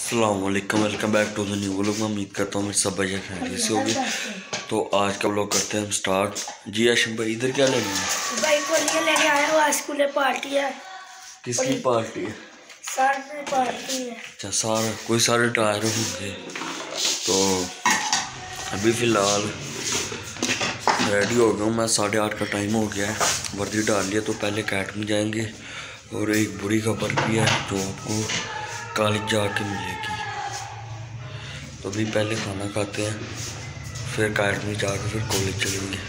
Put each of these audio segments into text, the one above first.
अस्सलाम वालेकुम, welcome back to the new vlog. मैं उम्मीद करता हूँ मेरे सब भैया खैरियत से होगी। तो आज का व्लॉग करते हैं हम स्टार्ट। जी आशिम भाई, इधर क्या लेने हैं? भाई कोलियां लेके आए हो, आज स्कूल में पार्टी है। किसकी पार्टी है? सर में पार्टी है। अच्छा, सारा कोई सारे टायर होंगे। तो अभी फ़िलहाल रेडी हो गया हूँ मैं। 8:30 का टाइम हो गया है, वर्दी डाल लिया। तो पहले कैट में जाएंगे और एक बुरी खबर भी है जो आपको कॉलेज जाके मिलेगी। तो अभी पहले खाना खाते हैं, फिर कैट में जाकर फिर कॉलेज चलेंगे।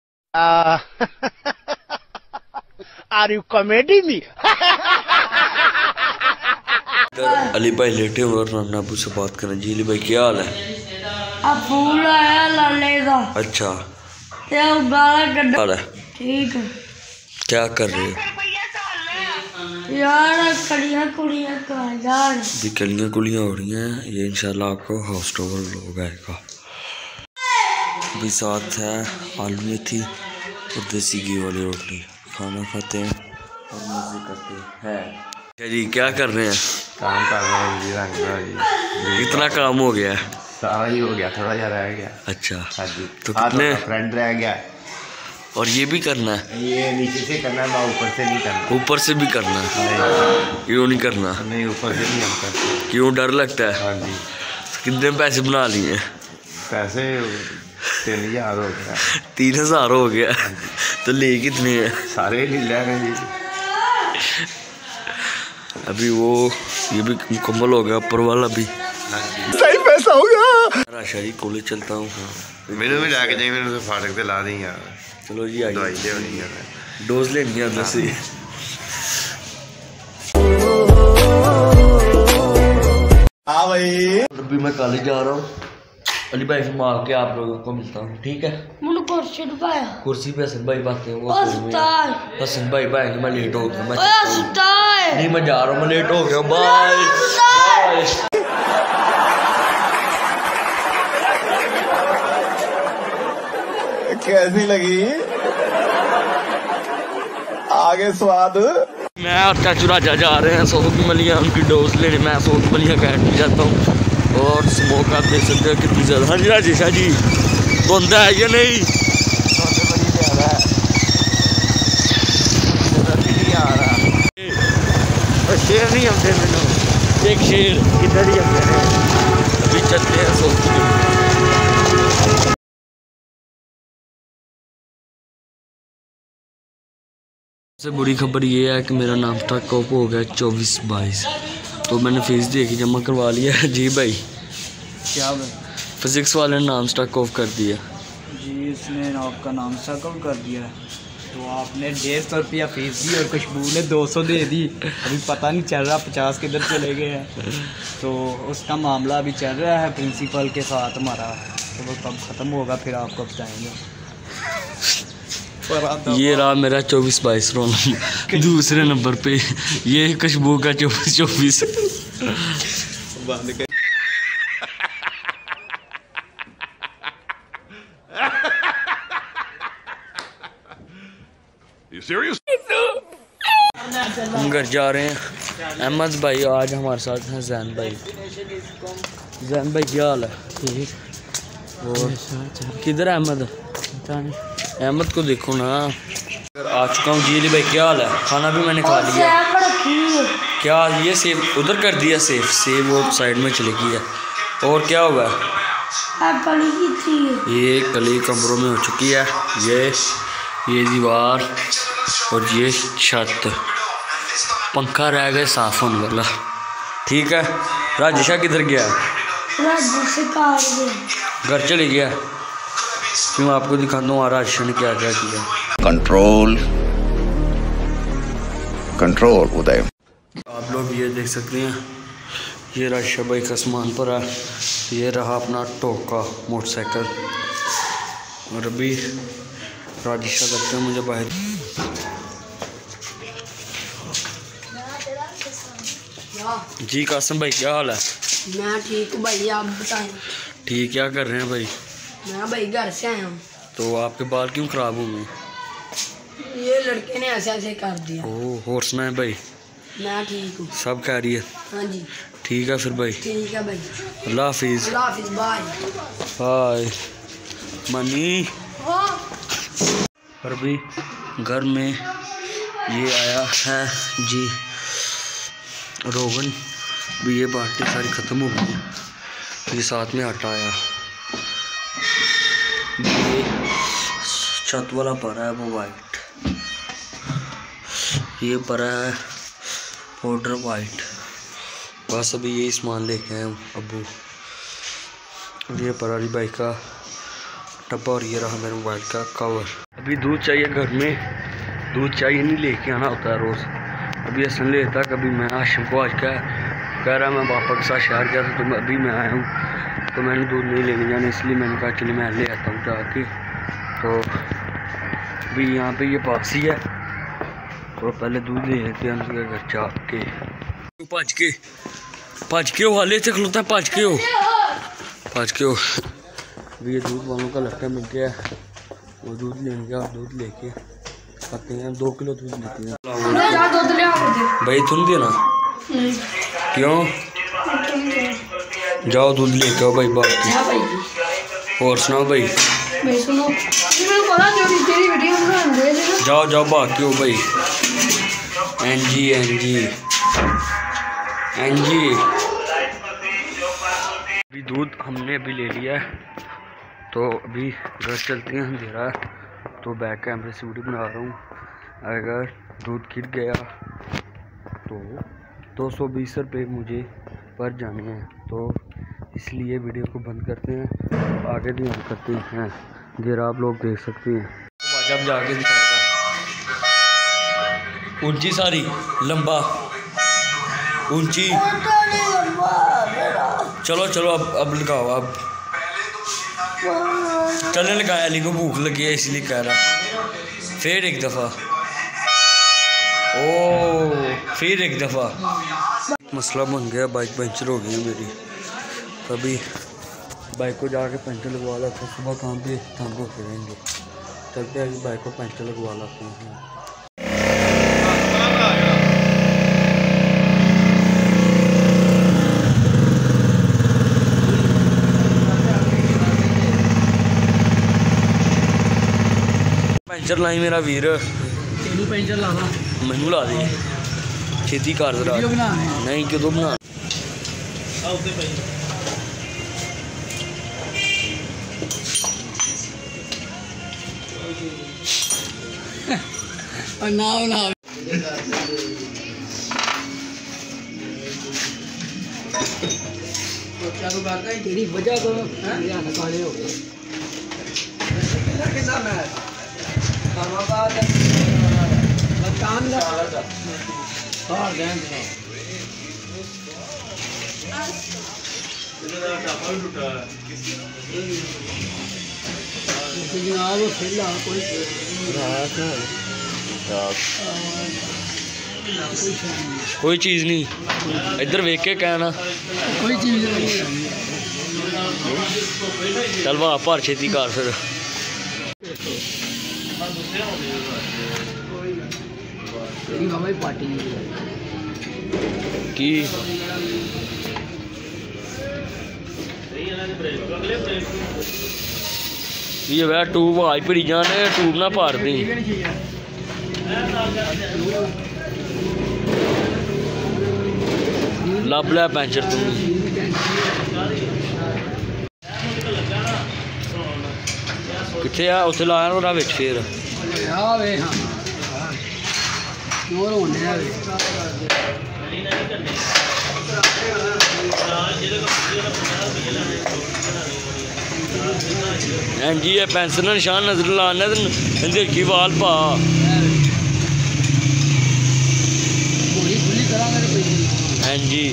Are you comedy me? Ali भाई लेटे हुए और नाना अबू से बात करें। जी अली भाई, क्या हाल है? अब फूल आया लाले का। अच्छा, ये गाला गड्ढा। हाल है? ठीक है। क्या कर रहे हो? यार कलियां कुड़ियां कहाँ जा रहे? अभी कलियाँ कुलियाँ हो रही हैं। ये इंशाल्लाह आपको हाउस टूर व्लॉग आएगा। अभी साथ है आलू मेथी और देसी घी वाली रोटी। खाना खाते हैं और मजे करते हैं। क्या जी, क्या कर रहे हैं? काम कर रहे हैं जी, रंग जी। इतना काम हो गया है? सारा ही हो गया, थोड़ा सा रह गया। अच्छा, हाँ जी। तो कितने फ्रेंड रह गया और ये भी करना है? ये नीचे से करना है, ऊपर से नहीं करना। ऊपर से भी करना है? क्यों नहीं करना? नहीं, ऊपर से नहीं हम करते। क्यों, डर लगता है? हाँ जी। कितने पैसे बना लिए? पैसे 3000 हो गया। 3000 हो गया? तो ले कितने हैं? सारे ले रहे हैं जी। अभी वो ये भी मुकम्मल हो गया, ऊपर वाला भी। सही पैसा हो गया। राशा जी कॉलेज चलता हूँ। मैंने भी जाके जाए, मैंने तो फाटक पे ला दी यार। चलो जी, आइए। दवाई ले होनी है, डोज लेनी है अंदर से। हाँ भाई। अभी मैं कॉलेज जा रहा हूँ। अली भाई से मार के आप लोगों को मिलता हूँ, ठीक है? मुझे कुर्सी ढुकाया। कुर्सी पे हसन भाई बातें हैं। उस्ताद। हसन भाई भाई मैं लेट हो गया। उस्ताद। नहीं, मैं जा रहा हूँ, मैं लेट हो गया। बाय। कैसी लगी आगे स्वाद? मैं और चाचू राजा जा रहे हैं सोख मलिया उनकी डोज लेने। मैं सोख मलिया कैट में जाता हूँ और स्मोक आप देख सकते हो कितनी ज़्यादा। हाँ जी राजेश जी, धुंध है या नहीं? शेर नहीं हमसे मिलो, एक शेर इधर ही हमसे। अभी चलते हैं सोख मलिया। सबसे बुरी खबर ये है कि मेरा नाम स्टॉक ऑफ हो गया 24/22। तो मैंने फीस देखी, जमा करवा लिया है। जी भाई, क्या भाई? फिजिक्स वाले ने नाम स्टॉक ऑफ कर दिया जी, इसने आपका नाम स्टॉक कर दिया है। तो आपने 150 रुपया फीस दी और खुशबू ने 200 दे दी। अभी पता नहीं चल रहा 50 किधर चले गए हैं। तो उसका मामला अभी चल रहा है प्रिंसिपल के साथ हमारा। तो वो कब ख़त्म होगा फिर आपको बताएंगे। ये रहा मेरा 24/22 रोल नंबर। दूसरे नंबर पे ये खुशबू का 24/24। बंद कर। हम घर जा रहे हैं। अहमद भाई आज हमारे साथ हैं। जैन भाई, जैन भाई क्या हाल है? ठीक। और किधर है अहमद? अहमद को देखो ना। आ चुका हूँ। जी भाई क्या हाल है? खाना भी मैंने खा लिया। क्या ये सेब उधर कर दिया? सेब वो साइड में चली गई है। और क्या हुआ? ये कली कमरों में हो चुकी है। ये दीवार और ये छत, पंखा रह गया साफ होने वाला। ठीक है। राजेशा किधर गया? घर चले गया। फिर मैं आपको दिखाता हूँ राजेशा ने क्या क्या किया। कंट्रोल उदय। आप लोग ये देख सकते हैं, ये राजेशा भाई का सामान पर है। ये रहा अपना टोका मोटरसाइकिल। और अभी राजेशा करते हैं मुझे बाहर। जी कासिम भाई क्या हाल है? मैं ठीक हूँ भाई, आप बताएं। ठीक। क्या कर रहे हैं भाई? मैं भाई घर से आया हूँ। तो आपके बाल क्यों खराब हो गए? ये लड़के ने ऐसे ऐसे कर दिया। ओह, हॉर्स ना है भाई। मैं ठीक हूँ। सब कह रही है? हाँ जी ठीक है फिर भाई, ठीक है भाई। अल्लाह हाफिज़। अल्लाह हाफिज़, बाय। हाय मनी। और अभी घर में ये आया है जी रोगन, भी ये बाल्टी सारी ख़त्म हो गई। ये साथ में आटा आया, ये छत वाला परा है वो वाइट, ये परा है पाउडर वाइट। बस अभी यही सामान लेके आए अबू। ये परारी बाइक का डब्बा और ये रहा मेरे मोबाइल का कवर। अभी दूध चाहिए घर में, दूध चाहिए नहीं लेके आना होता है रोज़। अभी ऐसा लेता कभी मैं आशिम को आज कह रहा मैं पापा के साथ शहर गया था तो अभी मैं आया हूँ, तो मैंने दूध नहीं लेने जाना, इसलिए मैंने कहा चलिए मैं ले आता हूँ जाके। तो अभी यहाँ पे ये पास ही है, तो पहले दूध ले लेते हैं उनके घर जाके। भज के हो हाले से खलोता है, भज के हो। अभी ये दूध वालों का लड़का मिल गया है, वो दूध लेने गया, दूध लेके आते हैं। 2 किलो दूध लेते हैं भाई। तुम देना क्यों? जाओ दूध लेके आओ भाई बाकी। और सुनाओ भाई। सुनो, तेरी वीडियो जाओ बाकी हो भाई। एनजी अभी दूध हमने अभी ले लिया है, तो अभी घर चलते हैं, अंधेरा है, तो बैक कैमरे से वीडियो बना रहा हूँ। अगर दूध गिर गया तो 220 रुपये मुझे पर जाने हैं, तो इसलिए वीडियो को बंद करते हैं, आगे भी हम करते हैं। अंधेरा आप लोग देख सकते हैं। जब जाके दिखाएगा ऊंची सारी लंबा ऊंची। चलो अब लगाओ। अब चलने लगाया, अली को भूख लगी है इसलिए कह रहा। फिर एक दफ़ा, फिर एक दफ़ा मसला बन गया, बाइक पंचर हो गई मेरी। तभी बाइक को जाके पंचर लगवा लाते हैं, सुबह काम पे तंग होते रहेंगे। चलते हैं बाइक को पंचर लगवा लाते हैं। पंचर लाई मेरा वीर, पेंचर लाना मैनू ला दे छेती कर जरा। नहीं क्यों बना तेरी वजह तो काले हो गए। कोई चीज़ नहीं, इधर वेख के कहना कोई चीज़ नहीं। चल वाह भर छेती कर फिर। पार्टी की ये वह ट्यूब आज भरी जाने, ट्यूब ना पार दी। लब लै पैंचर तू कितने आ उत्थे लाया ना बिच फिर जी ये पेंसिल निशान नजर लाने देखी वाल पा। हाँ जी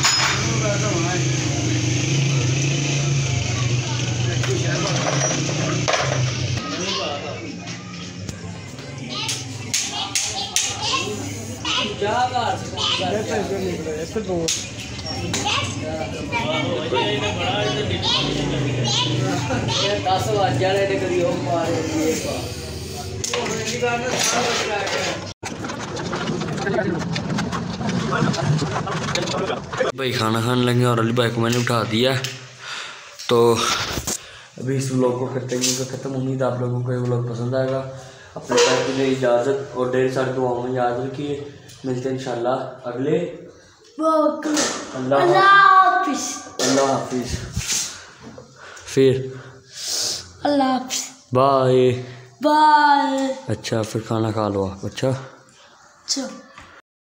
दस वज जाने कभी मारे। भाई खाना खाने लगे और अली भाई को मैंने उठा दिया। तो अभी इस व्लॉग को करते हैं ख़त्म। उम्मीद आप लोगों को ये व्लॉग पसंद आएगा। अपने टाइम के लिए इजाज़त और ढेर सारी दुआओं में याद रखिए। मिलते हैं इंशाल्लाह अगले। अल्लाह हाफिज़। फिर अल्लाह हाफिज़। बाय। बाय। अच्छा फिर खाना खा लो आप। अच्छा अच्छा।